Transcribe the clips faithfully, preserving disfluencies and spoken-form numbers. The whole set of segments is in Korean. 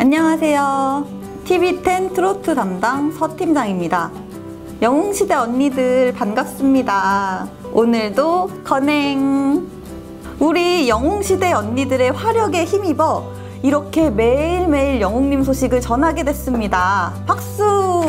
안녕하세요. 티비텐 트로트 담당 서팀장입니다. 영웅시대 언니들 반갑습니다. 오늘도 건행! 우리 영웅시대 언니들의 화력에 힘입어 이렇게 매일매일 영웅님 소식을 전하게 됐습니다. 박수!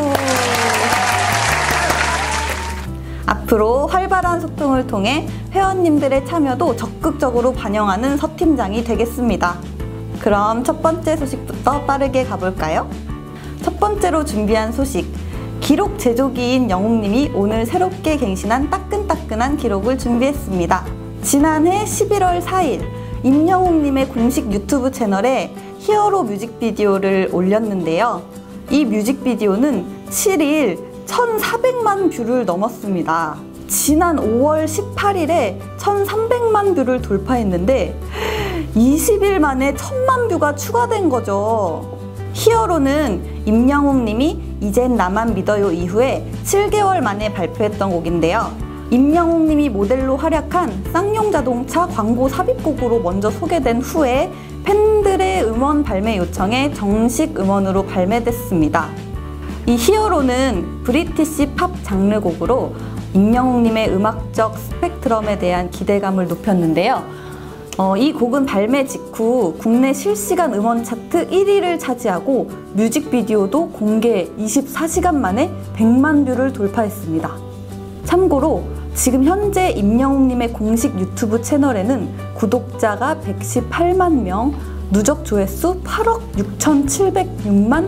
앞으로 활발한 소통을 통해 회원님들의 참여도 적극적으로 반영하는 서팀장이 되겠습니다. 그럼 첫 번째 소식부터 빠르게 가볼까요? 첫 번째로 준비한 소식, 기록 제조기인 영웅님이 오늘 새롭게 갱신한 따끈따끈한 기록을 준비했습니다. 지난해 십일월 사일 임영웅님의 공식 유튜브 채널에 히어로 뮤직비디오를 올렸는데요. 이 뮤직비디오는 칠일 천사백만 뷰를 넘었습니다. 지난 오월 십팔일에 천삼백만 뷰를 돌파했는데 이십일 만에 천만 뷰가 추가된 거죠. 히어로는 임영웅님이 이젠 나만 믿어요 이후에 칠 개월 만에 발표했던 곡인데요. 임영웅님이 모델로 활약한 쌍용자동차 광고 삽입곡으로 먼저 소개된 후에 팬들의 음원 발매 요청에 정식 음원으로 발매됐습니다. 이 히어로는 브리티시 팝 장르곡으로 임영웅님의 음악적 스펙트럼에 대한 기대감을 높였는데요. 어, 이 곡은 발매 직후 국내 실시간 음원 차트 일 위를 차지하고 뮤직비디오도 공개 이십사 시간 만에 백만 뷰를 돌파했습니다. 참고로 지금 현재 임영웅님의 공식 유튜브 채널에는 구독자가 백십팔만 명, 누적 조회수 팔억 육천칠백육만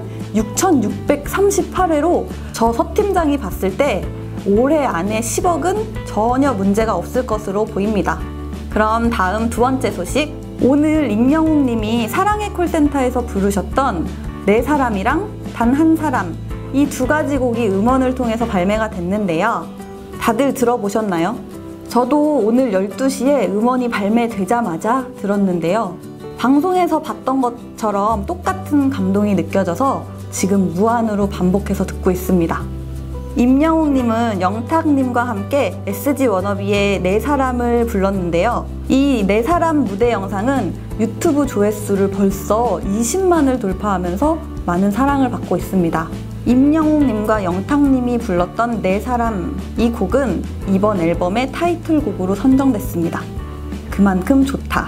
육천육백삼십팔 회로 저 서팀장이 봤을 때 올해 안에 십억은 전혀 문제가 없을 것으로 보입니다. 그럼 다음 두 번째 소식, 오늘 임영웅님이 사랑의 콜센터에서 부르셨던 내 사람이랑 단 한 사람, 이 두 가지 곡이 음원을 통해서 발매가 됐는데요. 다들 들어보셨나요? 저도 오늘 열두 시에 음원이 발매되자마자 들었는데요. 방송에서 봤던 것처럼 똑같은 감동이 느껴져서 지금 무한으로 반복해서 듣고 있습니다. 임영웅님은 영탁님과 함께 에스지 워너비의 내 사람을 불렀는데요. 이 내 사람 무대 영상은 유튜브 조회수를 벌써 이십만을 돌파하면서 많은 사랑을 받고 있습니다. 임영웅님과 영탁님이 불렀던 내 사람, 이 곡은 이번 앨범의 타이틀곡으로 선정됐습니다. 그만큼 좋다.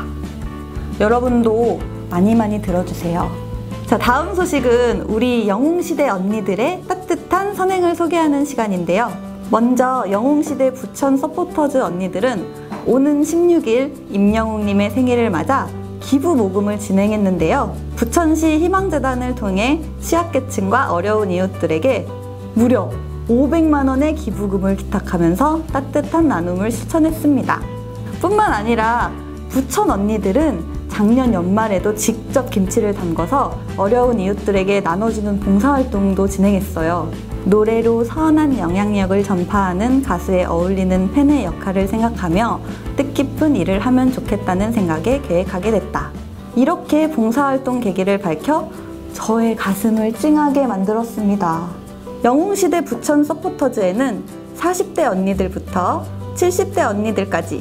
여러분도 많이 많이 들어주세요. 자, 다음 소식은 우리 영웅시대 언니들의 따뜻한 선행을 소개하는 시간인데요. 먼저 영웅시대 부천 서포터즈 언니들은 오는 십육일 임영웅님의 생일을 맞아 기부 모금을 진행했는데요. 부천시 희망재단을 통해 취약계층과 어려운 이웃들에게 무려 오백만 원의 기부금을 기탁하면서 따뜻한 나눔을 실천했습니다. 뿐만 아니라 부천 언니들은 작년 연말에도 직접 김치를 담궈서 어려운 이웃들에게 나눠주는 봉사활동도 진행했어요. 노래로 선한 영향력을 전파하는 가수에 어울리는 팬의 역할을 생각하며 뜻깊은 일을 하면 좋겠다는 생각에 계획하게 됐다. 이렇게 봉사활동 계기를 밝혀 저의 가슴을 찡하게 만들었습니다. 영웅시대 부천 서포터즈에는 사십 대 언니들부터 칠십 대 언니들까지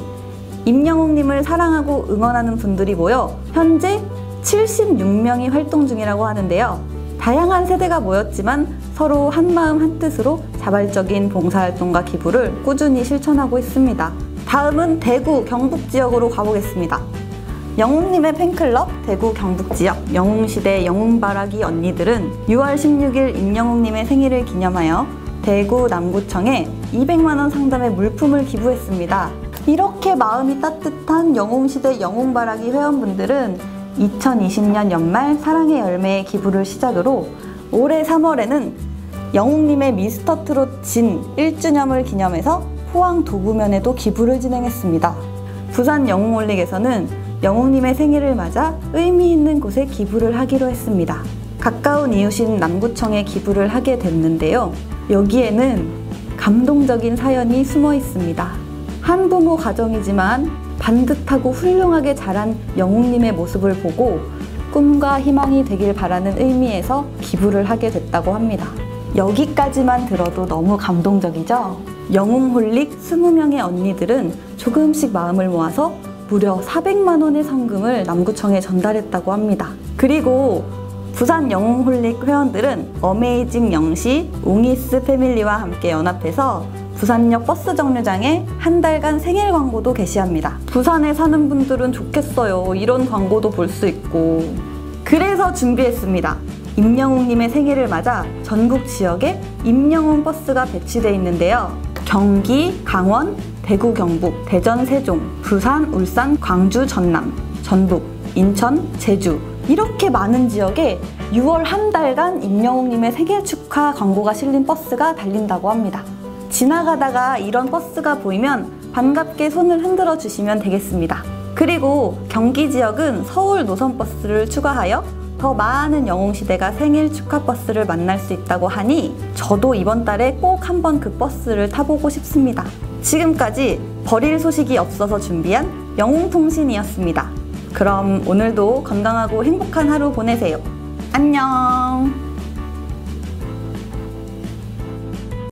임영웅님을 사랑하고 응원하는 분들이 모여 현재 칠십육 명이 활동 중이라고 하는데요. 다양한 세대가 모였지만 서로 한마음 한뜻으로 자발적인 봉사활동과 기부를 꾸준히 실천하고 있습니다. 다음은 대구 경북 지역으로 가보겠습니다. 영웅님의 팬클럽 대구 경북 지역 영웅시대 영웅바라기 언니들은 유월 십육일 임영웅님의 생일을 기념하여 대구 남구청에 이백만 원 상당의 물품을 기부했습니다. 이렇게 마음이 따뜻한 영웅시대 영웅바라기 회원분들은 이천이십년 연말 사랑의 열매의 기부를 시작으로 올해 삼월에는 영웅님의 미스터트롯 진 일 주년을 기념해서 포항 도구면에도 기부를 진행했습니다. 부산 영웅올릭에서는 영웅님의 생일을 맞아 의미 있는 곳에 기부를 하기로 했습니다. 가까운 이웃인 남구청에 기부를 하게 됐는데요. 여기에는 감동적인 사연이 숨어 있습니다. 한부모 가정이지만 반듯하고 훌륭하게 자란 영웅님의 모습을 보고 꿈과 희망이 되길 바라는 의미에서 기부를 하게 됐다고 합니다. 여기까지만 들어도 너무 감동적이죠? 영웅홀릭 이십 명의 언니들은 조금씩 마음을 모아서 무려 사백만 원의 상금을 남구청에 전달했다고 합니다. 그리고 부산 영웅홀릭 회원들은 어메이징 영시 웅이스 패밀리와 함께 연합해서 부산역 버스 정류장에 한 달간 생일 광고도 게시합니다. 부산에 사는 분들은 좋겠어요. 이런 광고도 볼 수 있고. 그래서 준비했습니다. 임영웅님의 생일을 맞아 전국 지역에 임영웅 버스가 배치되어 있는데요. 경기, 강원, 대구, 경북, 대전, 세종, 부산, 울산, 광주, 전남, 전북, 인천, 제주 이렇게 많은 지역에 유월 한 달간 임영웅님의 생일 축하 광고가 실린 버스가 달린다고 합니다. 지나가다가 이런 버스가 보이면 반갑게 손을 흔들어 주시면 되겠습니다. 그리고 경기 지역은 서울 노선버스를 추가하여 더 많은 영웅시대가 생일 축하 버스를 만날 수 있다고 하니 저도 이번 달에 꼭 한번 그 버스를 타보고 싶습니다. 지금까지 버릴 소식이 없어서 준비한 영웅통신이었습니다. 그럼 오늘도 건강하고 행복한 하루 보내세요. 안녕!